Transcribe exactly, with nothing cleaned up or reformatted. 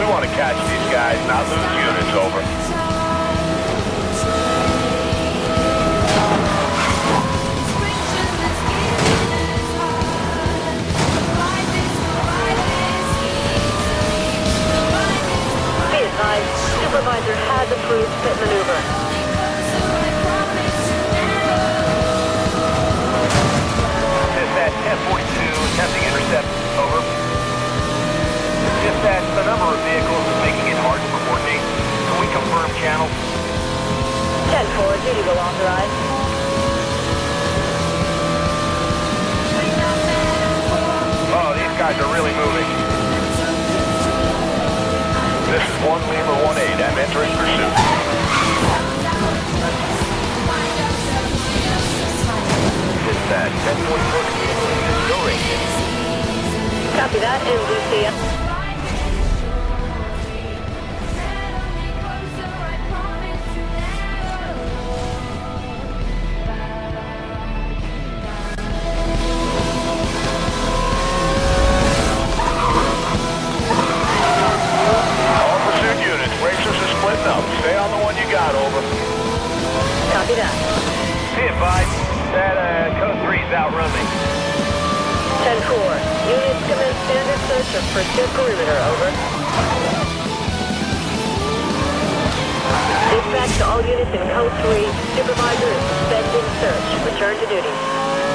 want to catch these guys, not lose units, over. Be advised, supervisor has approved pit maneuver. Dispatch ten forty-two, attempting intercept, over. Dispatch, the number of vehicles is making it hard to coordinate. Can we confirm channels? ten four, duty will authorize. Oh, these guys are really moving. This is one Lima one eight, I'm entering pursuit. Dispatch, ten forty-four, go radius. Copy that, M D C. Stay on the one you got, over. Copy that. Be advised, that uh, code three's outrunning. ten four, units commence standard search of pursuit perimeter, over. Dispatch to all units in code three, supervisor is suspending search. Return to duty.